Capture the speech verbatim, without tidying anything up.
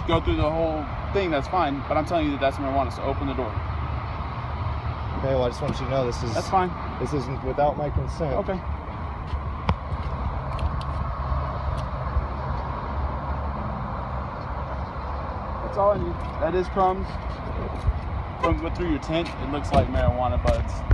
go through the whole thing, that's fine. But I'm telling you that that's marijuana, so open the door. Okay, well, I just want you to know this is... That's fine. This isn't without my consent. Okay. That's all I need. That is crumbs. From go through your tent, it looks like marijuana buds.